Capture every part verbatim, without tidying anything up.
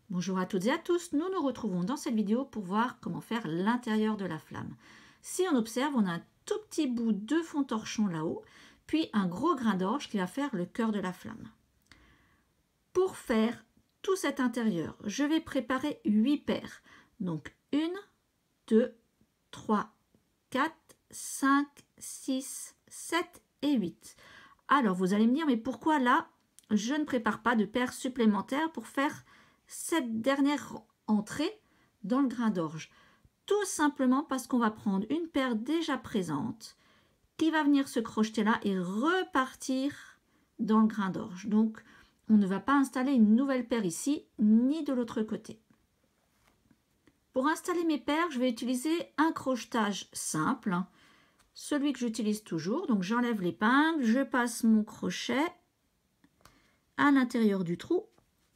Bonjour à toutes et à tous, nous nous retrouvons dans cette vidéo pour voir comment faire l'intérieur de la flamme. Si on observe, on a un tout petit bout de fond torchon là-haut, puis un gros grain d'orge qui va faire le cœur de la flamme. Pour faire tout cet intérieur, je vais préparer huit paires. Donc une, deux, trois, quatre, cinq, six, sept et huit. Alors vous allez me dire, mais pourquoi là, je ne prépare pas de paires supplémentaires pour faire cette dernière entrée dans le grain d'orge? Tout simplement parce qu'on va prendre une paire déjà présente qui va venir se crocheter là et repartir dans le grain d'orge. Donc on ne va pas installer une nouvelle paire ici ni de l'autre côté. Pour installer mes paires, je vais utiliser un crochetage simple, celui que j'utilise toujours. Donc j'enlève l'épingle, je passe mon crochet à l'intérieur du trou.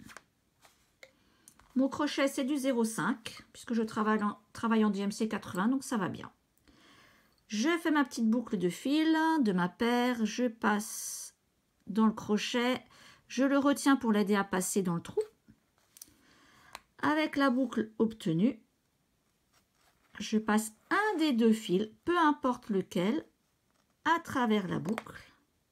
Mon crochet, c'est du zéro virgule cinq, puisque je travaille en, travaille en D M C quatre-vingts, donc ça va bien. Je fais ma petite boucle de fil de ma paire, je passe dans le crochet, je le retiens pour l'aider à passer dans le trou. Avec la boucle obtenue, je passe un des deux fils, peu importe lequel, à travers la boucle.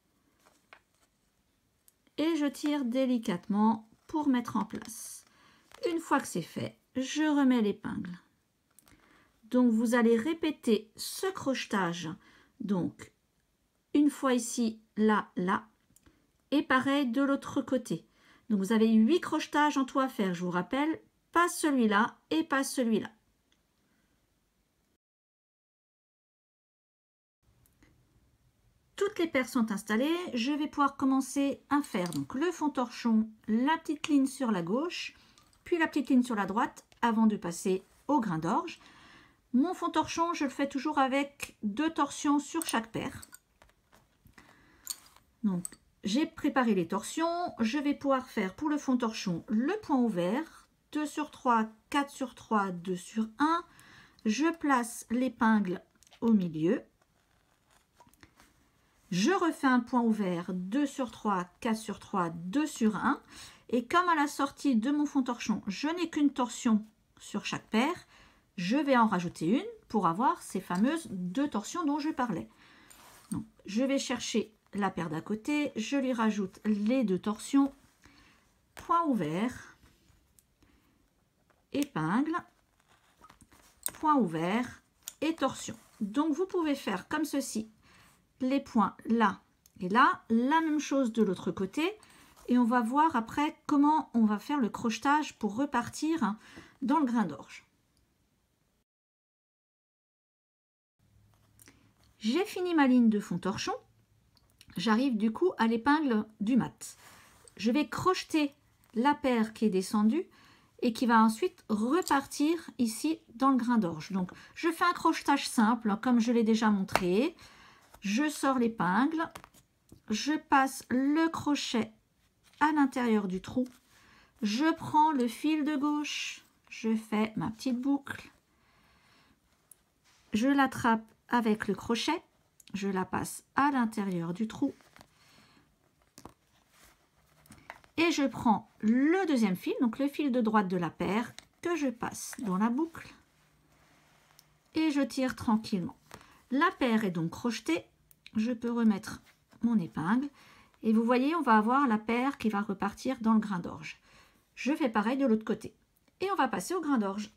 Et je tire délicatement pour mettre en place. Une fois que c'est fait, je remets l'épingle. Donc vous allez répéter ce crochetage, donc une fois ici, là, là, et pareil de l'autre côté. Donc vous avez huit crochetages en tout à faire, je vous rappelle, pas celui-là et pas celui-là. Toutes les paires sont installées, je vais pouvoir commencer à faire donc le fond torchon, la petite ligne sur la gauche, puis la petite ligne sur la droite avant de passer au grain d'orge. Mon fond torchon, je le fais toujours avec deux torsions sur chaque paire. Donc, j'ai préparé les torsions. Je vais pouvoir faire pour le fond torchon le point ouvert, deux sur trois, quatre sur trois, deux sur un. Je place l'épingle au milieu. Je refais un point ouvert, deux sur trois, quatre sur trois, deux sur un. Et comme à la sortie de mon fond torchon, je n'ai qu'une torsion sur chaque paire, je vais en rajouter une pour avoir ces fameuses deux torsions dont je parlais. Donc, je vais chercher la paire d'à côté, je lui rajoute les deux torsions, point ouvert, épingle, point ouvert et torsion. Donc vous pouvez faire comme ceci, les points là et là, la même chose de l'autre côté. Et on va voir après comment on va faire le crochetage pour repartir dans le grain d'orge. J'ai fini ma ligne de fond torchon. J'arrive du coup à l'épingle du mat. Je vais crocheter la paire qui est descendue et qui va ensuite repartir ici dans le grain d'orge. Donc je fais un crochetage simple comme je l'ai déjà montré. Je sors l'épingle, je passe le crochet à l'intérieur du trou, je prends le fil de gauche, je fais ma petite boucle, je l'attrape avec le crochet, je la passe à l'intérieur du trou et je prends le deuxième fil, donc le fil de droite de la paire que je passe dans la boucle et je tire tranquillement. La paire est donc crochetée, je peux remettre mon épingle. Et vous voyez, on va avoir la paire qui va repartir dans le grain d'orge. Je fais pareil de l'autre côté. Et on va passer au grain d'orge.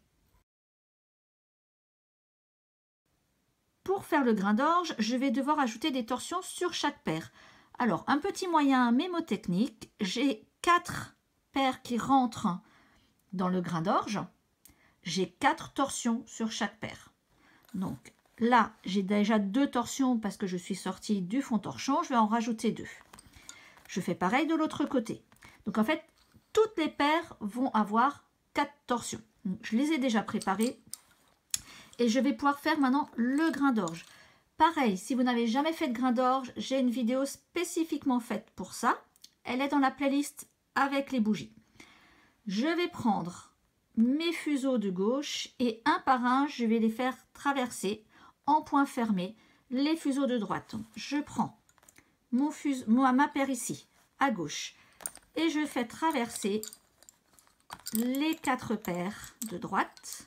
Pour faire le grain d'orge, je vais devoir ajouter des torsions sur chaque paire. Alors, un petit moyen mémotechnique, j'ai quatre paires qui rentrent dans le grain d'orge. J'ai quatre torsions sur chaque paire. Donc là, j'ai déjà deux torsions parce que je suis sortie du fond torchon. Je vais en rajouter deux. Je fais pareil de l'autre côté. Donc en fait, toutes les paires vont avoir quatre torsions. Donc, je les ai déjà préparées. Et je vais pouvoir faire maintenant le grain d'orge. Pareil, si vous n'avez jamais fait de grain d'orge, j'ai une vidéo spécifiquement faite pour ça. Elle est dans la playlist avec les bougies. Je vais prendre mes fuseaux de gauche et un par un, je vais les faire traverser en point fermé les fuseaux de droite. Donc, je prends Mon fuseau, moi, ma paire ici, à gauche. Et je fais traverser les quatre paires de droite.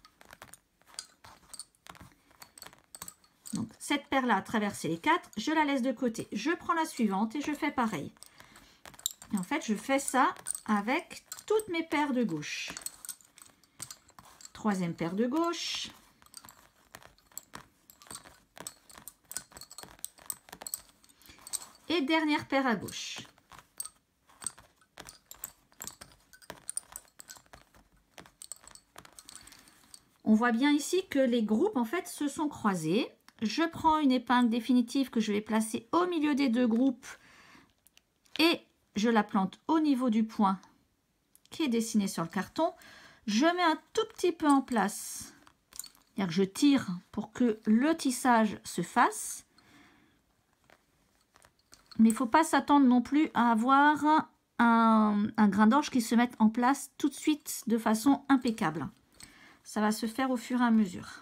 Donc cette paire-là a traversé les quatre, je la laisse de côté. Je prends la suivante et je fais pareil. Et en fait, je fais ça avec toutes mes paires de gauche. Troisième paire de gauche. Et dernière paire à gauche. On voit bien ici que les groupes en fait se sont croisés. Je prends une épingle définitive que je vais placer au milieu des deux groupes et je la plante au niveau du point qui est dessiné sur le carton. Je mets un tout petit peu en place, c'est-à-dire que je tire pour que le tissage se fasse. Mais il ne faut pas s'attendre non plus à avoir un, un grain d'orge qui se mette en place tout de suite de façon impeccable. Ça va se faire au fur et à mesure.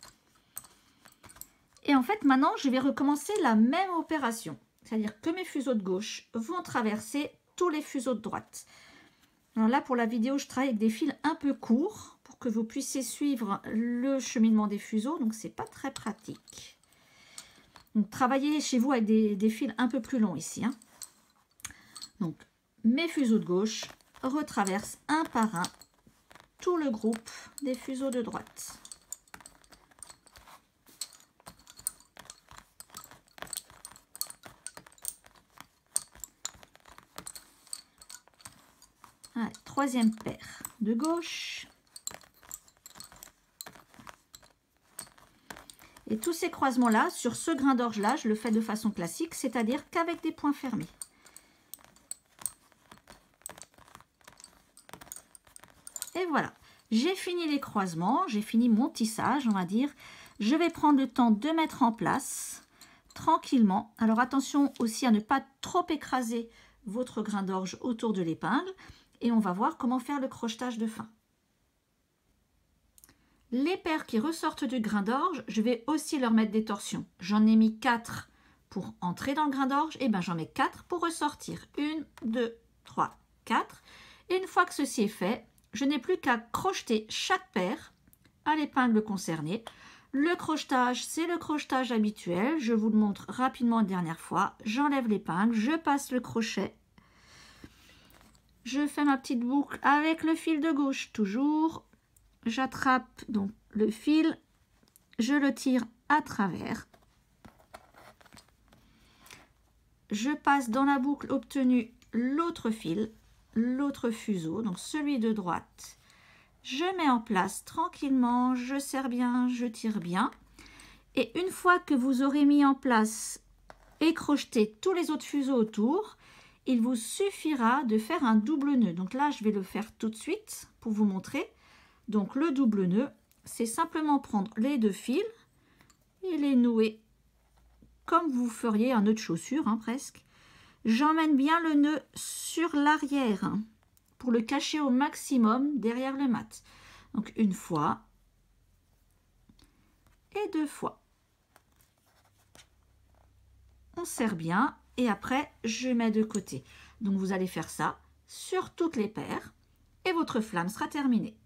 Et en fait, maintenant, je vais recommencer la même opération. C'est-à-dire que mes fuseaux de gauche vont traverser tous les fuseaux de droite. Alors là, pour la vidéo, je travaille avec des fils un peu courts pour que vous puissiez suivre le cheminement des fuseaux. Donc, c'est pas très pratique. Donc, travaillez chez vous avec des, des fils un peu plus longs ici. Hein. Donc, mes fuseaux de gauche retraversent un par un tout le groupe des fuseaux de droite. Allez, troisième paire de gauche. Et tous ces croisements-là, sur ce grain d'orge-là, je le fais de façon classique, c'est-à-dire qu'avec des points fermés. Et voilà, j'ai fini les croisements, j'ai fini mon tissage, on va dire. Je vais prendre le temps de mettre en place tranquillement. Alors attention aussi à ne pas trop écraser votre grain d'orge autour de l'épingle. Et on va voir comment faire le crochetage de fin. Les paires qui ressortent du grain d'orge, je vais aussi leur mettre des torsions. J'en ai mis quatre pour entrer dans le grain d'orge, et bien j'en mets quatre pour ressortir. une, deux, trois, quatre. Et une fois que ceci est fait, je n'ai plus qu'à crocheter chaque paire à l'épingle concernée. Le crochetage, c'est le crochetage habituel. Je vous le montre rapidement une dernière fois. J'enlève l'épingle, je passe le crochet. Je fais ma petite boucle avec le fil de gauche, toujours. J'attrape donc le fil, je le tire à travers. Je passe dans la boucle obtenue l'autre fil, l'autre fuseau, donc celui de droite. Je mets en place tranquillement, je serre bien, je tire bien. Et une fois que vous aurez mis en place et crocheté tous les autres fuseaux autour, il vous suffira de faire un double nœud. Donc là, je vais le faire tout de suite pour vous montrer. Donc le double nœud, c'est simplement prendre les deux fils et les nouer comme vous feriez un nœud de chaussure, hein, presque. J'emmène bien le nœud sur l'arrière hein, pour le cacher au maximum derrière le mat. Donc une fois et deux fois. On serre bien. Et après, je mets de côté. Donc, vous allez faire ça sur toutes les paires et votre flamme sera terminée.